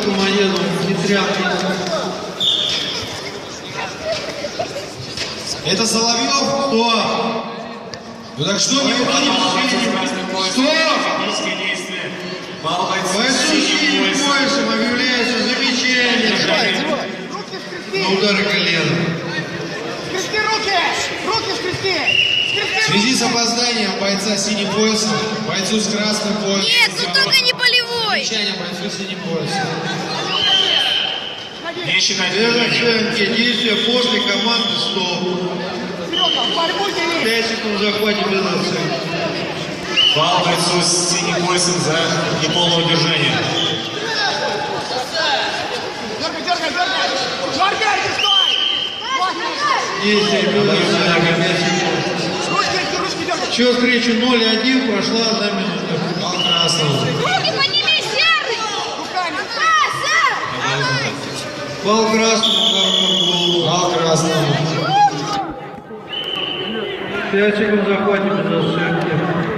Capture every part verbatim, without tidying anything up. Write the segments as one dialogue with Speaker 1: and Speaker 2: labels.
Speaker 1: Домоедов, не тряпки.
Speaker 2: Это Соловьев?
Speaker 1: Кто?
Speaker 2: Ну так что, никто не пошли?
Speaker 1: Что?
Speaker 2: Бойцу синим поясом объявляется замечание.
Speaker 1: На удары колена.
Speaker 3: Скрести руки! Руки скрести!
Speaker 2: В связи с опозданием бойца синим поясом, бойцу с красным поясом.
Speaker 4: Нет, тут только не болевой.
Speaker 2: Замечание бойцу синим поясом.
Speaker 5: Не считайте
Speaker 1: Движение, действия после команды стоп. пять секунд в захвате без оценки.
Speaker 5: Фаул бойцу с синим поясом за неполное удержание.
Speaker 3: Дергай, дергай, дергай! Дергай, ты стой!
Speaker 1: Действие без оценки, пять секунд.
Speaker 3: Ручки, ручки дергай!
Speaker 1: Счет встречи ноль один, прошла одна минута.
Speaker 2: Фаул красного.
Speaker 4: Руки подними, серый!
Speaker 3: Руками!
Speaker 1: Фаул красному,
Speaker 2: Фаул красного.
Speaker 1: пять секунд в захвате без оценки.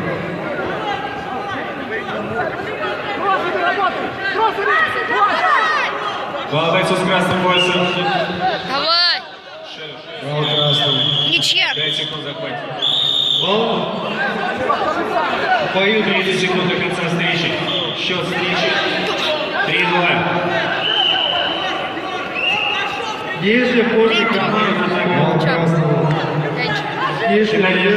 Speaker 5: Фаул бойцу с красным поясом.
Speaker 4: Давай!
Speaker 2: Фаул красного.
Speaker 4: Ничья!
Speaker 5: пять секунд захватит.
Speaker 1: Фаул. Поют.
Speaker 5: тридцать секунд до конца встречи. Счет встречи три-два.
Speaker 1: Действие после команды
Speaker 2: Фаул красного.
Speaker 1: Действие без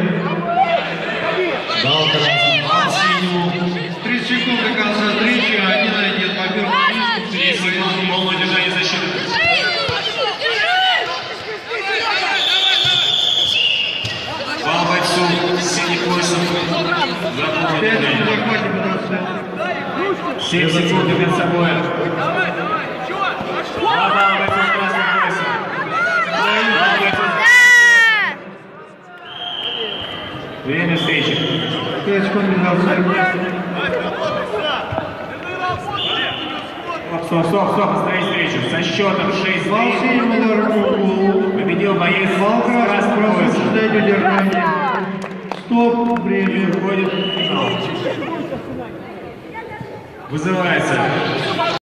Speaker 2: Фаул красного. Фаул синему.
Speaker 1: тридцать секунд до конца встречи, один на один победу.
Speaker 5: три секунды полное удержание защиты. Фаул бойцу с синим поясом за полное
Speaker 1: пять секунд в
Speaker 5: удержание.
Speaker 1: захвате без оценки.
Speaker 5: семь секунд до конца боя. Два балла бойцу с красным поясом. Фаул бойцу. Время встречи.
Speaker 1: пять секунд без оценки.
Speaker 5: Стоп, стоп, стоп, останови встречу. Со счетом шесть
Speaker 1: Фаул
Speaker 5: три
Speaker 1: синим ударом в голову.
Speaker 5: победил боец
Speaker 1: Фаул
Speaker 5: с
Speaker 1: красным,
Speaker 5: красным
Speaker 1: прошу
Speaker 5: поясом.
Speaker 1: соблюдать удержание. Стоп, время.
Speaker 5: Входит в финал. Вызывается